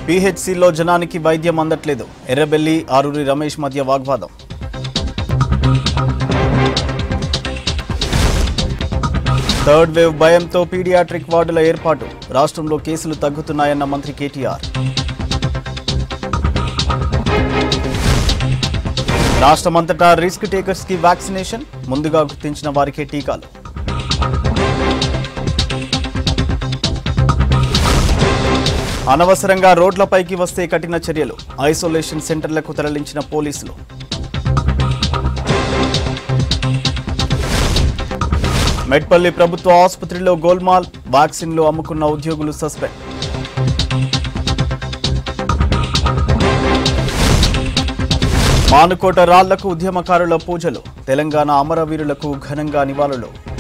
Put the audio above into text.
పీహెచ్సీలో జనానికి వైద్యం అందట్లేదు. ఎర్రబెల్లి ఆరూరి రమేష్ మధ్య వాగ్వాదం. థర్డ్ వేవ్ భయంతో పీడియాట్రిక్ వార్డుల ఏర్పాటు. రాష్ట్రంలో కేసులు తగ్గుతున్నాయన్న మంత్రి కేటీఆర్. రాష్ట్రమంతటా రిస్క్ టేకర్స్ కి వ్యాక్సినేషన్. ముందుగా గుర్తించిన వారికే టీకాలు. అనవసరంగా రోడ్లపైకి వస్తే కఠిన చర్యలు. ఐసోలేషన్ సెంటర్లకు తరలించిన పోలీసులు. మెట్పల్లి ప్రభుత్వ ఆసుపత్రిలో గోల్మాల్. వ్యాక్సిన్లు అమ్ముకున్న ఉద్యోగులు సస్పెండ్. మానుకోట రాళ్లకు ఉద్యమకారుల పూజలు. తెలంగాణ అమరవీరులకు ఘనంగా నివాళులు.